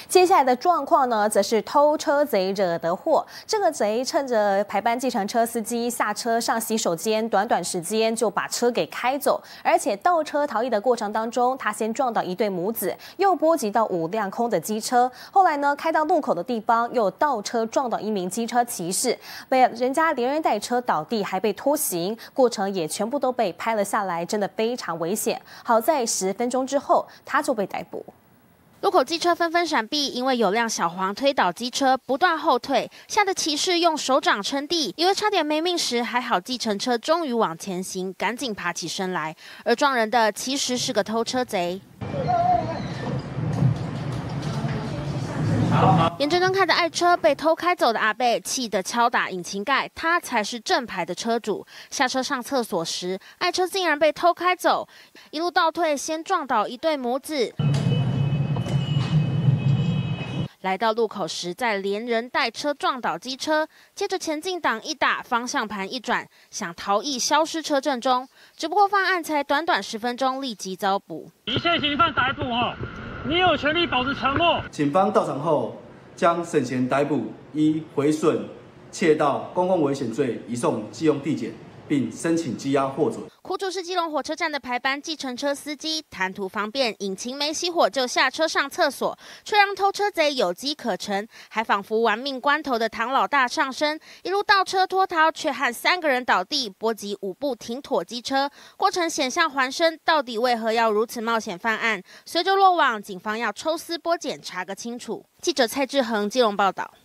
接下来的状况呢，则是偷车贼惹的祸。这个贼趁着排班计程车司机下车上洗手间，短短时间就把车给开走，而且倒车逃逸的过程当中，他先撞到一对母子，又波及到5辆空的机车。后来呢，开到路口的地方，又倒车撞到一名机车骑士，被人家连人带车倒地，还被拖行，过程也全部都被拍了下来，真的非常危险。好在10分钟之后，他就被逮捕。 路口机车纷纷闪避，因为有辆小黄推倒机车，不断后退，吓得骑士用手掌撑地，以为差点没命时，还好计程车终于往前行，赶紧爬起身来。而撞人的其实是个偷车贼。眼睁睁看着爱车被偷开走的阿伯，气得敲打引擎盖，他才是正牌的车主。下车上厕所时，爱车竟然被偷开走，一路倒退，先撞倒一对母子。来到路口时，再连人带车撞倒机车，接着前进档一打，方向盘一转，想逃逸消失车阵中。只不过犯案才短短10分钟，立即遭捕。 一切嫌犯逮捕你有权利保持沉默。 警方到场后，将沈贤逮捕，依毁损、窃盗、公共危险罪移送稽用地检，并申请羁押获准。 苦主是基隆火车站的排班计程车司机，谈图方便，引擎没熄火就下车上厕所，却让偷车贼有机可乘，还仿佛玩命关头的唐老大上身，一路倒车脱逃，却和3个人倒地，波及5部停妥机车，过程险象环生，到底为何要如此冒险犯案？随着落网，警方要抽丝剥茧查个清楚。记者蔡志恒基隆报道。